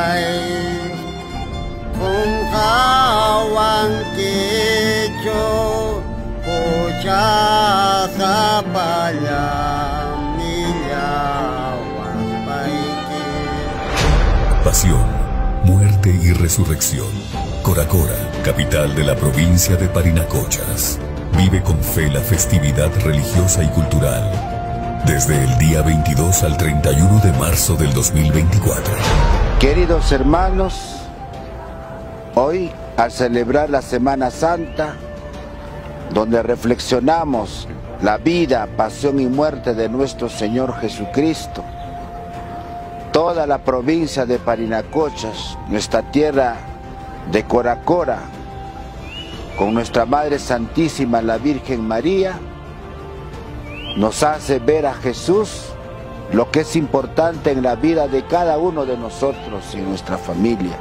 kung kawang kicho pucha sa palyam niyawas paikin. Pasión, muerte y resurrección. Coracora, capital de la provincia de Parinacochas, vive con fe la festividad religiosa y cultural desde el día 22 al 31 de marzo del 2024. Queridos hermanos, hoy al celebrar la Semana Santa, donde reflexionamos la vida, pasión y muerte de nuestro Señor Jesucristo, toda la provincia de Parinacochas, nuestra tierra de Coracora, con nuestra Madre Santísima, la Virgen María, nos hace ver a Jesús, lo que es importante en la vida de cada uno de nosotros y nuestra familia.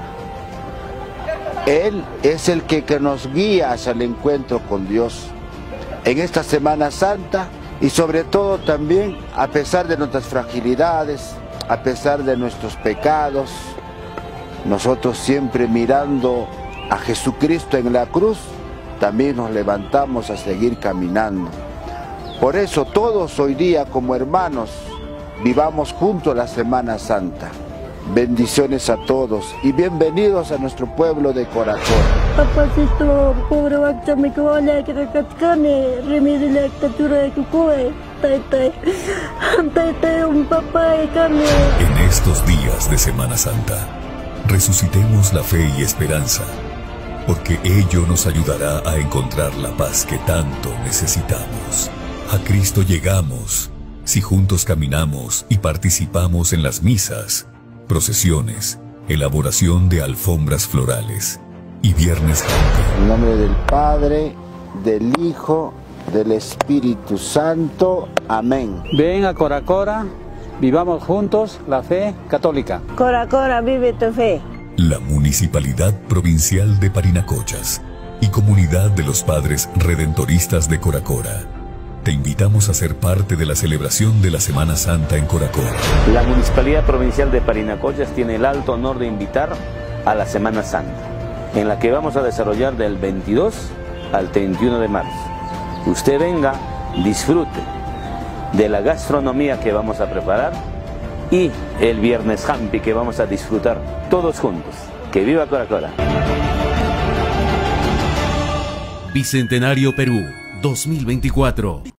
Él es el que nos guía hacia el encuentro con Dios en esta Semana Santa, y sobre todo también a pesar de nuestras fragilidades, a pesar de nuestros pecados, nosotros siempre mirando a Jesucristo en la cruz, también nos levantamos a seguir caminando. Por eso todos hoy día como hermanos vivamos juntos la Semana Santa. Bendiciones a todos y bienvenidos a nuestro pueblo de Coracora. Papacito, pobre bacta me cola que recatcane, remedio la estatura de cucue, tay, un papá de carne. En estos días de Semana Santa, resucitemos la fe y esperanza, porque ello nos ayudará a encontrar la paz que tanto necesitamos. A Cristo llegamos si juntos caminamos y participamos en las misas, procesiones, elaboración de alfombras florales y Viernes Santo. En nombre del Padre, del Hijo, del Espíritu Santo. Amén. Ven a Coracora, vivamos juntos la fe católica. Coracora, vive tu fe. La Municipalidad Provincial de Parinacochas y Comunidad de los Padres Redentoristas de Coracora, te invitamos a ser parte de la celebración de la Semana Santa en Coracora. La Municipalidad Provincial de Parinacochas tiene el alto honor de invitar a la Semana Santa, en la que vamos a desarrollar del 22 al 31 de marzo. Usted venga, disfrute de la gastronomía que vamos a preparar y el Viernes Hampi que vamos a disfrutar todos juntos. ¡Que viva Coracora! Bicentenario Perú 2024.